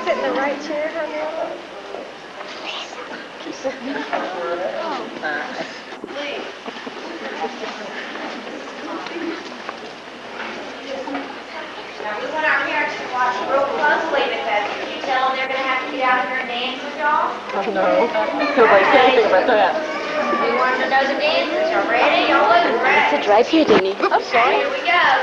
Sit in the right chair, honey. Now we want our parents to watch real closely because if you tell them they're going to have to get out here and dance with y'all. Oh, no. Nobody said anything about that. We want them to know the dances. Y'all ready? Y'all look ready. Sit right here, Deanie. I'm sorry. Here we go.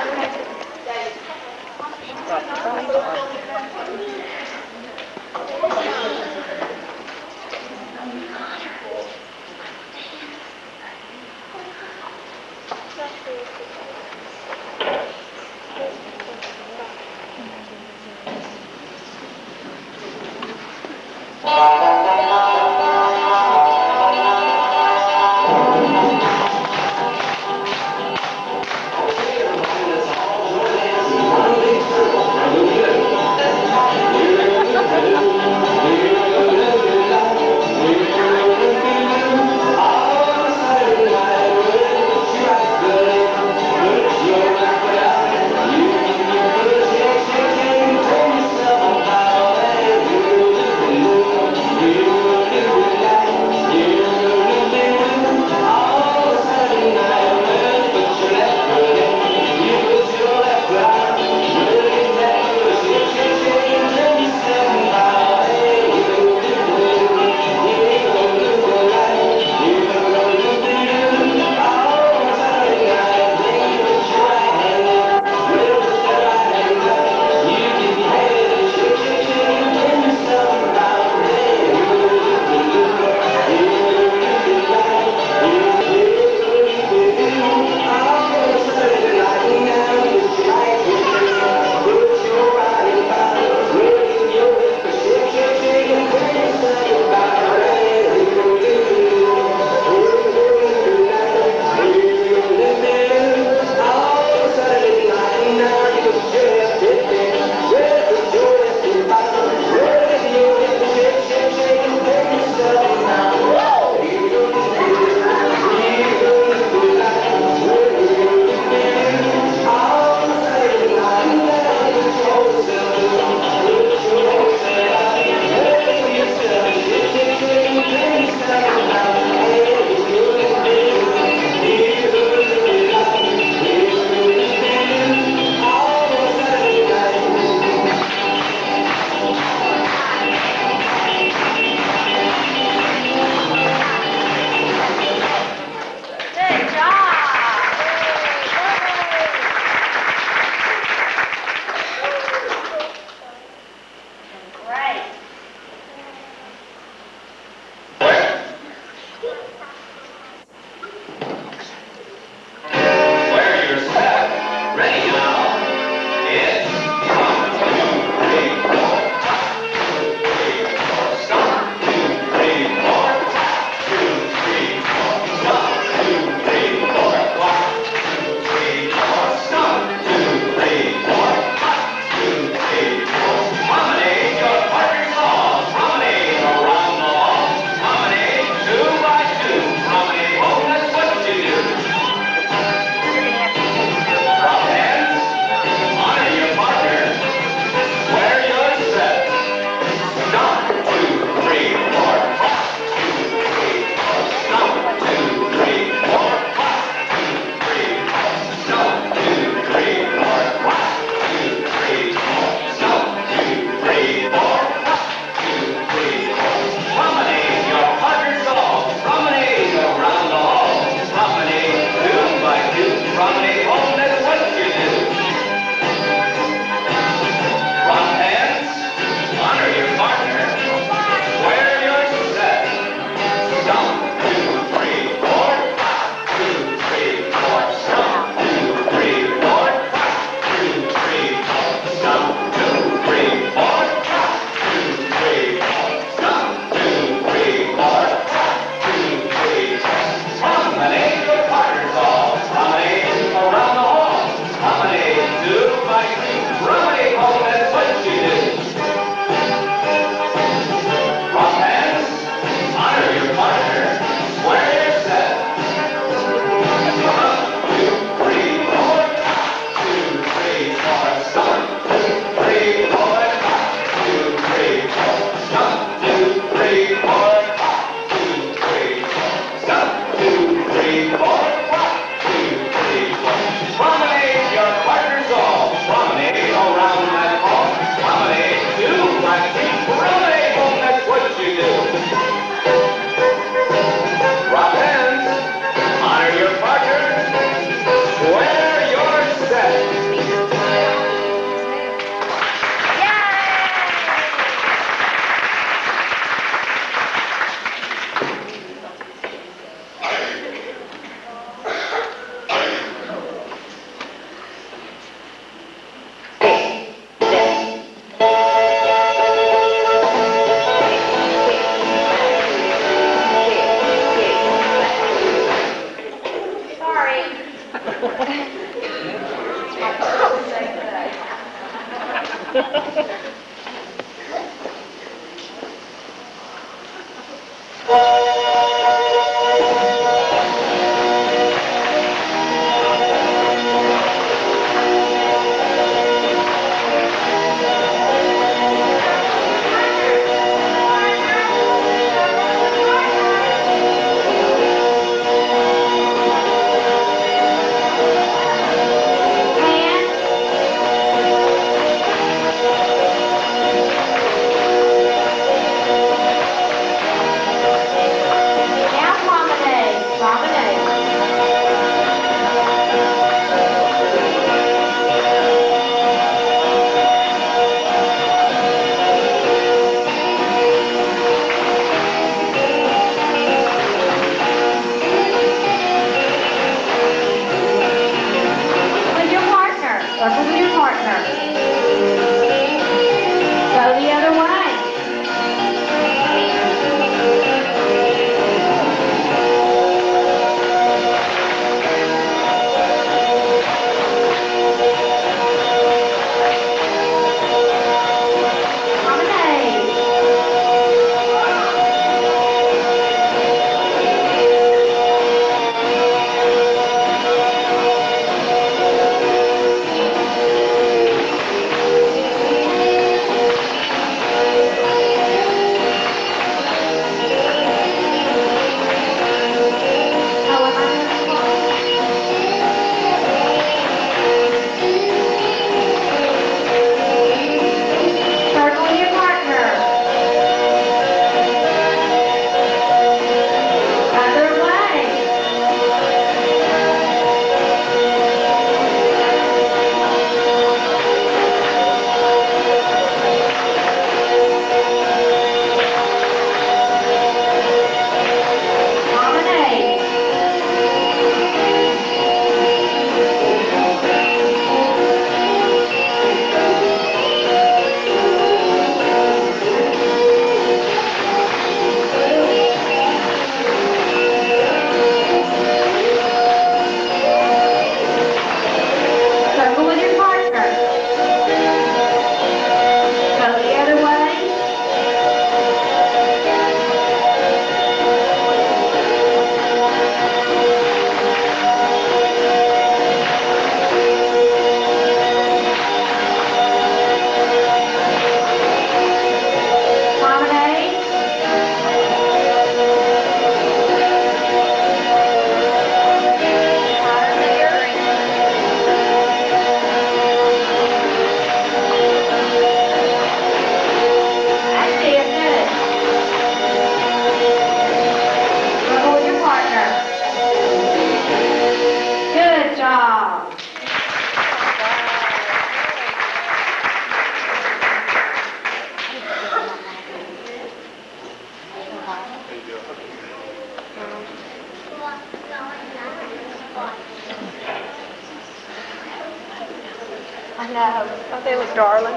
I know. Don't they look darling?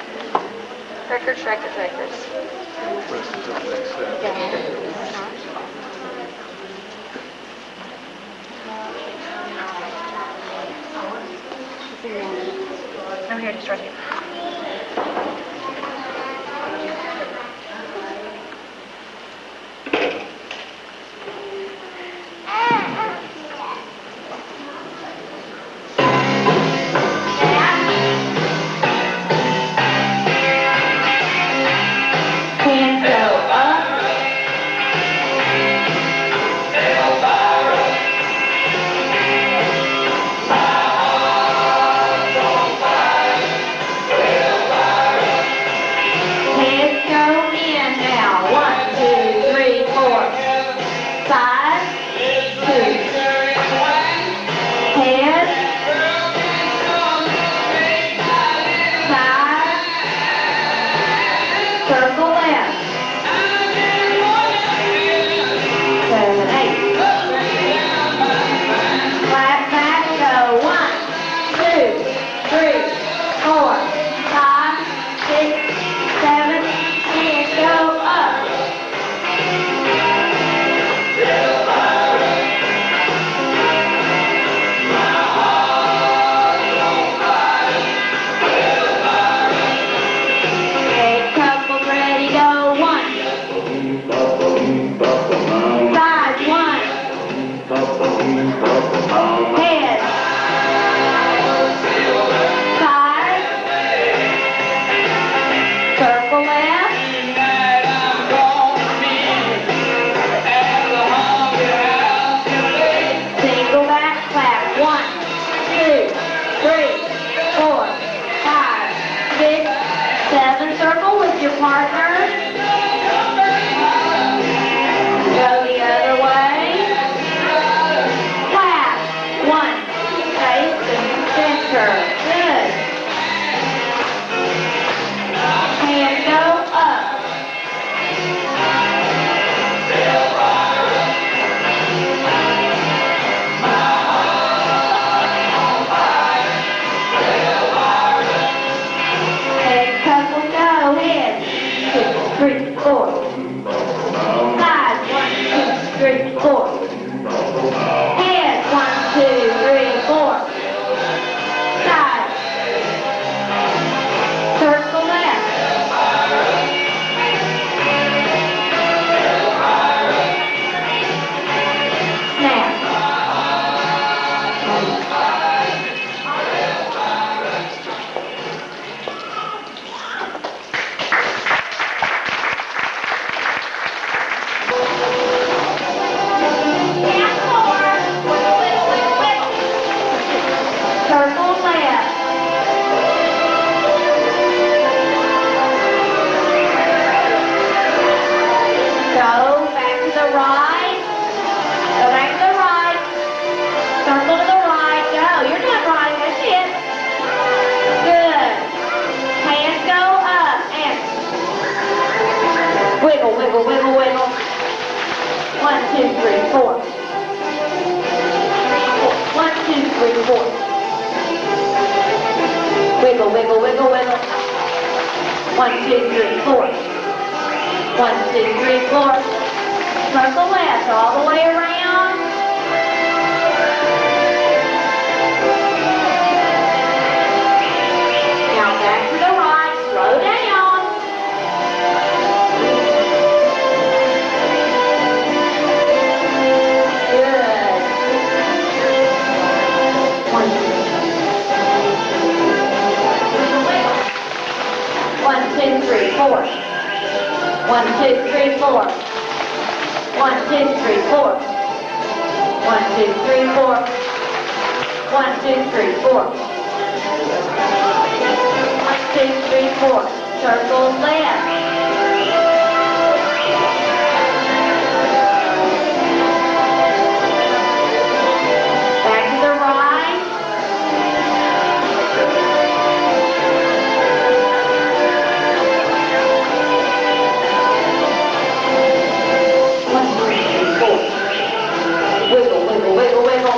Cricker, shaker, shakers. I'm here, just right here. Ready, go! Circle left. Single back clap. 1, 2, 3, 4, 5, 6, 7. Circle with your partner. Go the other way. Clap. 1. Face and center. Good. Hands go up. Head couple go. Head. 2, 3, 4. Side. 1, 2, 3, 4. Head. 1, 2, 3, 4. Side. Circle left. Snap. Down 4. Wiggle, wiggle, wiggle, wiggle. Circle left. Go back to the right. Go back to the right. Circle to the right. Go. You're doing right. That's it. Good. Hands go up and wiggle, wiggle, wiggle, wiggle. 1, 2, 3, 4. 1, 2, 3, 4. Wiggle, wiggle, wiggle, wiggle. 1, 2, 3, 4. 1, 2, 3, 4. Circle left all the way around. Now back to the right. Slow down. Good. 1, 2, 3, 4. 1, 2, 3, 4. 1, 2, 3, 4. 1, 2, 3, 4. 1, 2, 3, 4. 1, 2, 3, 4. Circle left. Back to the right. Wiggle, wiggle, wiggle, wiggle.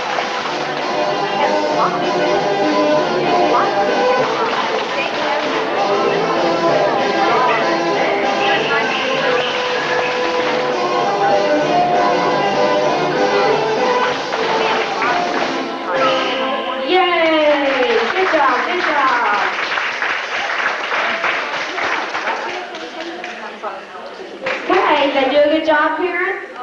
Yay! Good job, good job. Okay, they do a good job, parents?